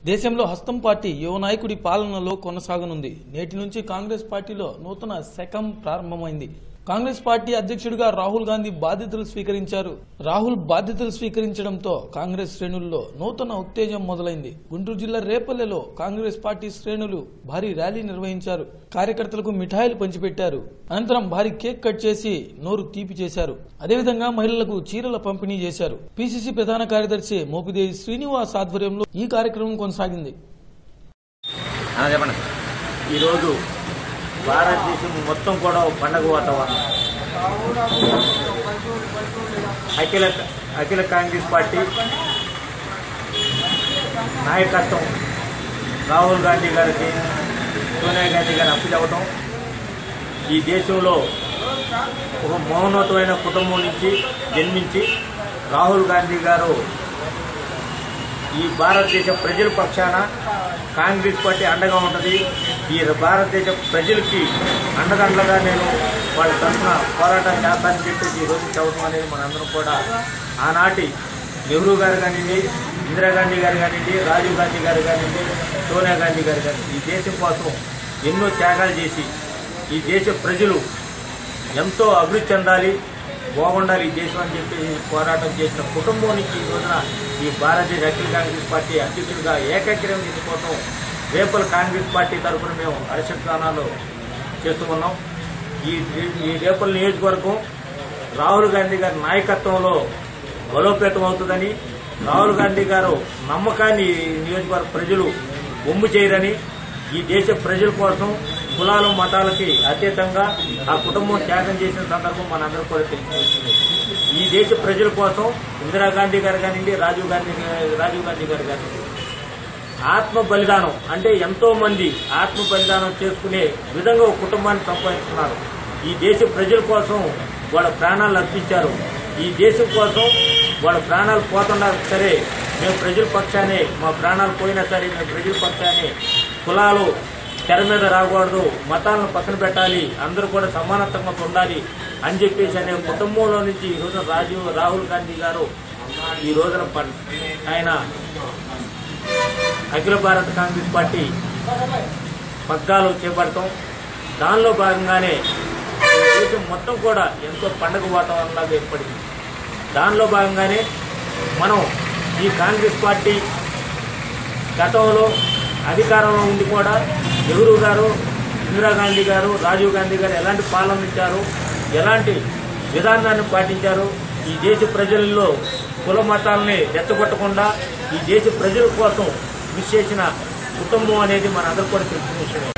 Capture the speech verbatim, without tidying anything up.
దేశంలో హస్తం పార్టీ యువ నాయకుడి పాలనలో కొనసాగనుంది. నేటి నుంచి కాంగ్రెస్ పార్టీలో నూతన శకం ప్రారంభమైంది. కాంగ్రెస్ పార్టీ అధ్యక్షుడిగా రాహుల్ గాంధీ బాధ్యతలు స్వీకరించారు. రాహుల్ బాధ్యతలు స్వీకరించడంతో కాంగ్రెస్ శ్రేణుల్లో నూతన ఉత్తేజం మొదలైంది. గుంటూరు జిల్లా రేపల్లెలో కాంగ్రెస్ పార్టీ శ్రేణులు భారీ ర్యాలీ నిర్వహించారు. కార్యకర్తలకు మిఠాయిలు పంచిపెట్టారు. అనంతరం భారీ కేక్ కట్ చేసి నోరు తీపి చేశారు. అదేవిధంగా మహిళలకు చీరల పంపిణీ చేశారు. పీసీసీ ప్రధాన కార్యదర్శి మోపిదేవి శ్రీనివాస్ ఆధ్వర్యంలో ఈ కార్యక్రమం కొనసాగింది. ఈరోజు భారతదేశం మొత్తం కూడా పండగ వాతావరణం. అఖిల అఖిల కాంగ్రెస్ పార్టీ నాయకత్వం రాహుల్ గాంధీ గారికి సోనియా గాంధీ గారిని అప్పచెప్పడం, ఈ దేశంలో ఒక మౌనోత్తమైన కుటుంబం నుంచి జన్మించి రాహుల్ గాంధీ గారు ఈ భారతదేశ ప్రజల పక్షాన కాంగ్రెస్ పార్టీ అండగా ఉంటుంది, ఈ భారతదేశ ప్రజలకి అండదండగా నేను వాళ్ళ తరఫున పోరాటం చేస్తానని చెప్పేసి ఈ రోజు చెప్పడం అనేది మనందరం కూడా ఆనాటి నెహ్రూ గారు కానివ్వండి, ఇందిరాగాంధీ గారు కానివ్వండి, రాజీవ్ గాంధీ గారు కానివ్వండి, సోనియా గాంధీ గారు కానివ్వండి, ఈ దేశం కోసం ఎన్నో త్యాగాలు చేసి ఈ దేశ ప్రజలు ఎంతో అభివృద్ధి చెందాలి, బాగుండాలి ఈ దేశం అని చెప్పి పోరాటం చేసిన కుటుంబం నుంచి ఈ రోజున ఈ భారతదేశ అఖిల కాంగ్రెస్ పార్టీ అధ్యక్షుడిగా ఏకగ్రీవం తీసుకోవడం రేపల కాంగ్రెస్ పార్టీ తరఫున మేము హర్షధ్వానాలు చేస్తూ ఉన్నాం. ఈ ఈ రేపల నియోజకవర్గం రాహుల్ గాంధీ గారి నాయకత్వంలో బలోపేతం అవుతుందని, రాహుల్ గాంధీ గారు నమ్మకాన్ని నియోజకవర్గ ప్రజలు ఒమ్ము చేయరని, ఈ దేశ ప్రజల కోసం కులాలు మతాలకి అతీతంగా ఆ కుటుంబం త్యాగం చేసిన సందర్భం మనందరూ కూడా తెలిసింది. ఈ దేశ ప్రజల కోసం ఇందిరాగాంధీ గారు కానివ్వండి, రాజీవ్ గాంధీ రాజీవ్ గాంధీ గారు కానివ్వండి ఆత్మ బలిదానం అంటే ఎంతో మంది ఆత్మ బలిదానం చేసుకునే విధంగా ఒక కుటుంబాన్ని సంపాదిస్తున్నారు. ఈ దేశ ప్రజల కోసం వాళ్ళ ప్రాణాలు అర్పించారు. ఈ దేశం కోసం వాళ్ళ ప్రాణాలు పోతున్నా సరే మేము ప్రజల పక్షానే, మా ప్రాణాలు పోయినా సరే మేము ప్రజల పక్షానే, కులాలు తెర మీద రాకూడదు, మతాలను పక్కన పెట్టాలి, అందరూ కూడా సమానత్వంగా ఉండాలి అని చెప్పేసి అనే కుటుంబంలో నుంచి ఈ రోజున రాజీవ్ రాహుల్ గాంధీ గారు ఈ రోజున ఆయన అఖిల భారత కాంగ్రెస్ పార్టీ పగ్గాలు చేపడతాం. దానిలో భాగంగానే దేశం మొత్తం కూడా ఎంతో పండుగ వాతావరణంలాగా ఏర్పడింది. దానిలో భాగంగానే మనం ఈ కాంగ్రెస్ పార్టీ గతంలో అధికారంలో ఉండి కూడా నెహ్రూ గారు, ఇందిరాగాంధీ గారు, రాజీవ్ గాంధీ గారు ఎలాంటి పాలన ఇచ్చారు, ఎలాంటి విధానాన్ని పాటించారు, ఈ దేశ ప్రజల్లో కుల మతాలని రెచ్చగొట్టకుండా ఈ దేశ ప్రజల కోసం కృషి చేసిన కుటుంబం అనేది మనందరూ కూడా తెలిసిన విషయమే.